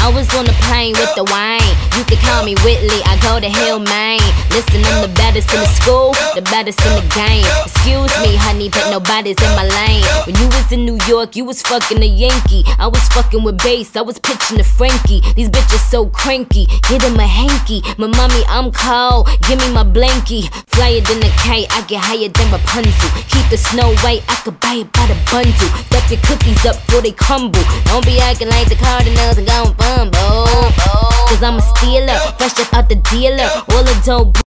I was on the plane with the wine. You can call me Whitley, I go to Hill, Maine. Listen, I'm the baddest in the school, the baddest in the game. Excuse me, honey, but nobody's in my lane. When you was in New York, you was fucking a Yankee. I was fucking with bass, I was pitching to Frankie. These bitches so cranky, get him a hanky. My mommy, I'm cold, give me my blankie. Flyer than a kite, I get higher than Rapunzel. Keep the Snow White, I could buy it by the bundle. Stuff your cookies up before they crumble. Don't be acting like the Cardinals and going fumble. Cause I'm a stealer, fresh up out the dealer. All the dope